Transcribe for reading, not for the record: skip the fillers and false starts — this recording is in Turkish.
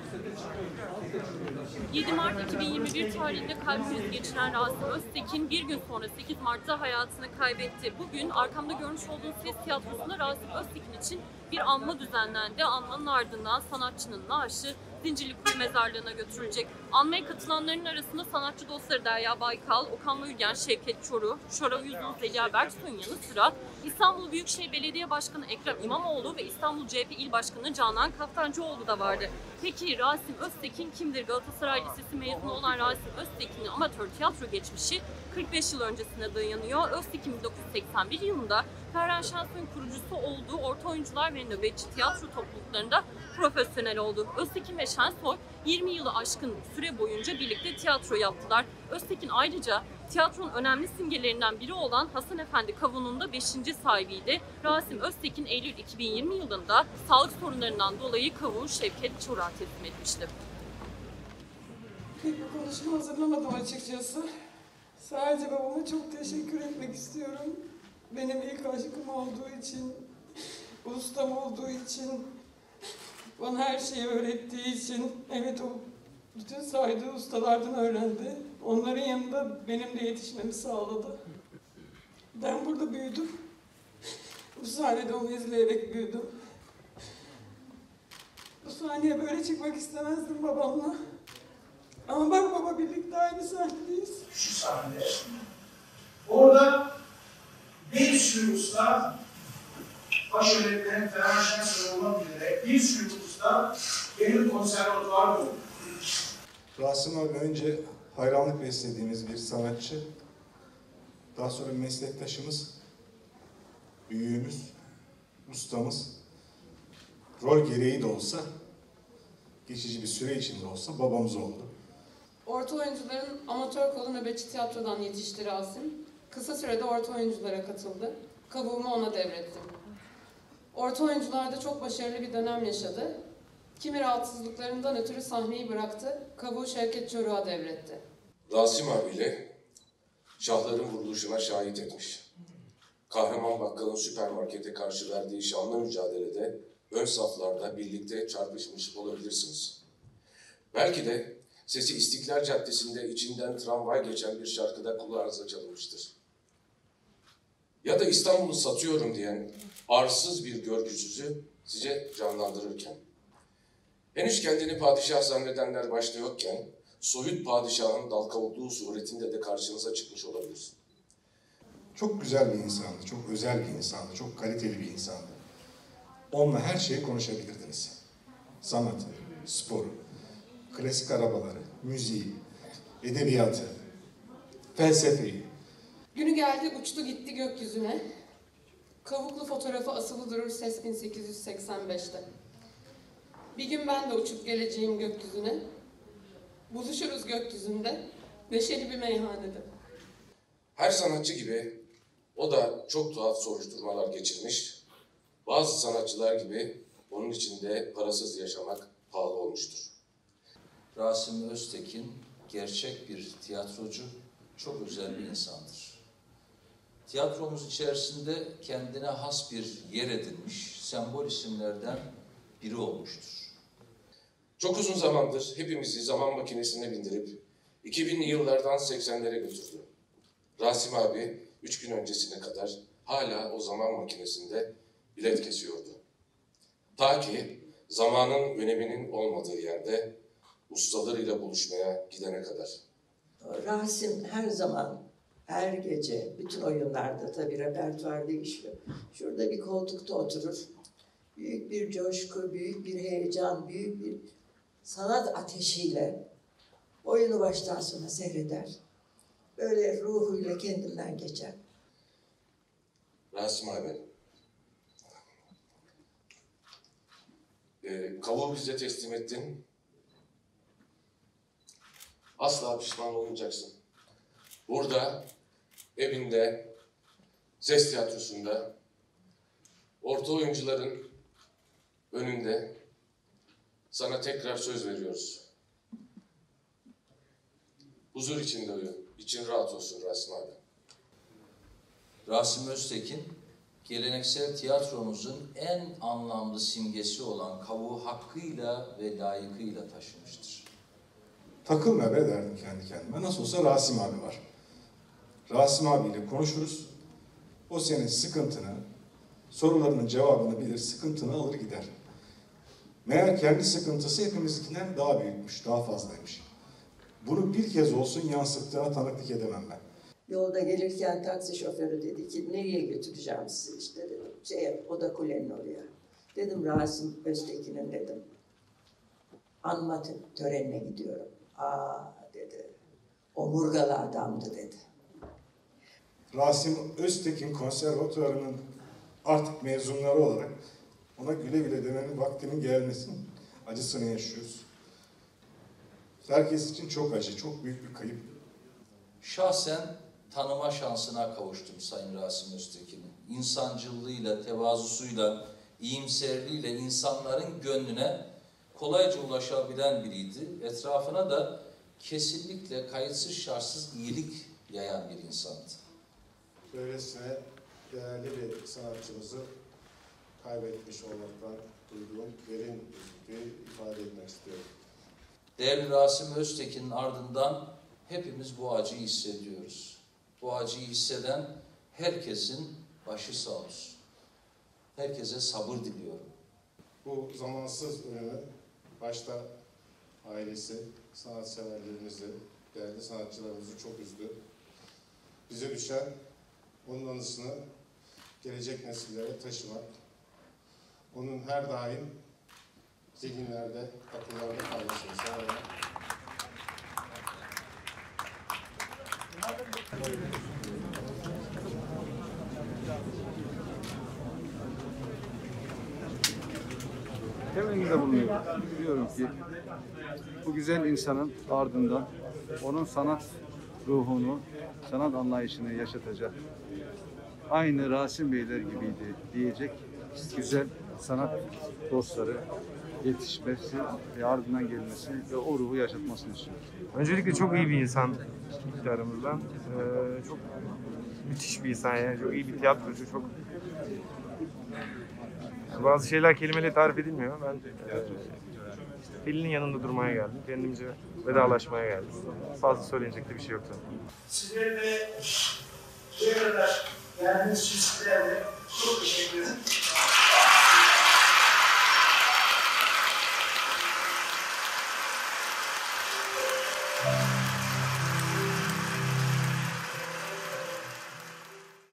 7 Mart 2021 tarihinde kalp krizi geçiren Rasim Öztekin bir gün sonra 8 Mart'ta hayatını kaybetti. Bugün arkamda görmüş olduğunuz Ses Tiyatrosu'nda Rasim Öztekin için bir anma düzenlendi. Anmanın ardından sanatçının naaşı Zincirlikuyu Mezarlığı'na götürülecek. Anmaya katılanların arasında sanatçı dostları Derya Baykal, Okan Bayülgen, Şevket Çoruh, Şoray Uzun, Zeliha Berksoy'un yanı sıra İstanbul Büyükşehir Belediye Başkanı Ekrem İmamoğlu ve İstanbul CHP İl Başkanı Canan Kaftancıoğlu da vardı. Peki Rasim Öztekin kimdir? Galatasaray Lisesi mezunu olan Rasim Öztekin'in amatör tiyatro geçmişi 45 yıl öncesine dayanıyor. Öztekin 1981 yılında Ferhan Şensoy'un kurucusu olduğu Orta Oyuncular ve Nöbetçi Tiyatro topluluklarında profesyonel oldu. Öztekin ve Şensoy 20 yılı aşkın süre boyunca birlikte tiyatro yaptılar. Öztekin ayrıca tiyatronun önemli simgelerinden biri olan Hasan Efendi Kavunu'nun da 5. sahibiydi. Rasim Öztekin Eylül 2020 yılında sağlık sorunlarından dolayı kavuğu Şevket Çoruh'a teslim etmişti. Pek bir konuşma hazırlamadım açıkçası. Sadece babama çok teşekkür etmek istiyorum. Benim ilk aşkım olduğu için, ustam olduğu için, bana her şeyi öğrettiği için. Evet, o bütün saydığı ustalardan öğrendi. Onların yanında benim de yetişmemi sağladı. Ben burada büyüdüm. Bu sahnede onu izleyerek büyüdüm. Bu sahneye böyle çıkmak istemezdim babamla. Ama bak baba, birlikte aynı sahnedeyiz. Şu sahne. Orada bir sürü usta, baş öğretmenim Ferhan Şensoy olmak üzere bir sürü usta benim konservatuvarım oldu. Rasim abi önce hayranlık beslediğimiz bir sanatçı. Daha sonra meslektaşımız, büyüğümüz, ustamız. Rol gereği de olsa, geçici bir süre içinde olsa babamız oldu. Orta oyuncuların amatör kolu nöbetçi tiyatrodan yetişti Rasim. Kısa sürede orta oyunculara katıldı. Kavuğumu ona devrettim. Orta oyuncularda çok başarılı bir dönem yaşadı. Kimi rahatsızlıklarından ötürü sahneyi bıraktı. Kavuğu Şevket Çoruh'a devretti. Rasim abiyle şahların vuruluşuna şahit etmiş. Kahraman Bakkal'ın süpermarkete karşı verdiği şanlı mücadelede ön saflarda birlikte çarpışmış olabilirsiniz. Belki de sesi İstiklal Caddesi'nde içinden tramvay geçen bir şarkıda kulağınıza çalınmıştır. Ya da İstanbul'u satıyorum diyen arsız bir görgüsüzü size canlandırırken. Henüz kendini padişah zannedenler başta yokken, soyut padişahın dal kavukluğu suretinde de karşınıza çıkmış olabilir. Çok güzel bir insandı, çok özel bir insandı, çok kaliteli bir insandı. Onunla her şeyi konuşabilirdiniz. Sanatı, sporu, klasik arabaları, müziği, edebiyatı, felsefeyi. Günü geldi, uçtu gitti gökyüzüne. Kavuklu fotoğrafı asılı durur Ses 1885'te. Bir gün ben de uçup geleceğim gökyüzüne. Buluşuruz gökyüzünde, neşeli bir meyhanede. Her sanatçı gibi o da çok tuhaf soruşturmalar geçirmiş. Bazı sanatçılar gibi onun için de parasız yaşamak pahalı olmuştur. Rasim Öztekin gerçek bir tiyatrocu, çok özel bir insandır. Tiyatromuz içerisinde kendine has bir yer edinmiş, sembol isimlerden biri olmuştur. Çok uzun zamandır hepimizi zaman makinesine bindirip 2000'li yıllardan 80'lere götürdü. Rasim abi 3 gün öncesine kadar hala o zaman makinesinde bilet kesiyordu. Ta ki zamanın öneminin olmadığı yerde ustalarıyla buluşmaya gidene kadar. Rasim her zaman, her gece, bütün oyunlarda tabii repertuar değişiyor. Şurada bir koltukta oturur. Büyük bir coşku, büyük bir heyecan, büyük bir sanat ateşiyle oyunu baştan sona seyreder. Böyle ruhuyla kendinden geçer. Rasim abi, kavuğu bize teslim ettin. Asla pişman olmayacaksın. Burada, evinde, Ses Tiyatrosu'nda, orta oyuncuların önünde sana tekrar söz veriyoruz. Huzur içinde uyu. İçin rahat olsun Rasim abi. Rasim Öztekin geleneksel tiyatromuzun en anlamlı simgesi olan kavuğu hakkıyla ve layıkıyla taşımıştır. Takılma be derdim kendi kendime. Nasıl olsa Rasim abi var. Rasim abiyle konuşuruz. O senin sıkıntını, sorularının cevabını bilir, sıkıntını alır gider. Meğer kendi sıkıntısı hepimizkinden daha büyükmüş, daha fazlaymış. Bunu bir kez olsun yansıttığına tanıklık edemem ben. Yolda gelirken taksi şoförü dedi ki nereye götüreceğim sizi işte dedim. Oda Kule'nin oraya. Dedim Rasim Öztekin'in dedim. Anma törenine gidiyorum. Aa dedi. Omurgalı adamdı dedi. Rasim Öztekin Konservatuvarı'nın artık mezunları olarak ona güle güle demenin vaktinin gelmesinin acısını yaşıyoruz. Herkes için çok acı, çok büyük bir kayıp. Şahsen tanıma şansına kavuştum Sayın Rasim Öztekin'i. İnsancıllığıyla, tevazusuyla, iyimserliğiyle insanların gönlüne kolayca ulaşabilen biriydi. Etrafına da kesinlikle kayıtsız şartsız iyilik yayan bir insandı. Böylesine değerli bir sanatçımızı kaybetmiş olmaktan duyduğum derin üzüntüyü ifade etmek istiyorum. Değerli Rasim Öztekin'in ardından hepimiz bu acıyı hissediyoruz. Bu acıyı hisseden herkesin başı sağ olsun. Herkese sabır diliyorum. Bu zamansız ölümü başta ailesi, sanatseverlerimizi, değerli sanatçılarımızı çok üzdü. Bize düşen onun anısını gelecek nesillere taşımak, onun her daim zihinlerde, akıllarda kalmasını sağlamak. Temennide bulunuyorum. Biliyorum ki bu güzel insanın ardından onun sanat ruhunu, sanat anlayışını yaşatacak, aynı Rasim Beyler gibiydi diyecek güzel sanat dostları yetişmesi ve ardından gelmesi ve o ruhu yaşatmasını istiyorum. Öncelikle çok iyi bir insan çıktı aramızdan. Çok müthiş bir insan yani. Çok iyi bir tiyatrocu. Çok bazı şeyler kelimeyle tarif edilmiyor. Ben Pelin'in yanında durmaya geldim. Kendimce vedalaşmaya geldim. Fazla söyleyecek de bir şey yoktu. Sizlerle buraya kadar geldiğiniz için sizlerle çok teşekkür ederim.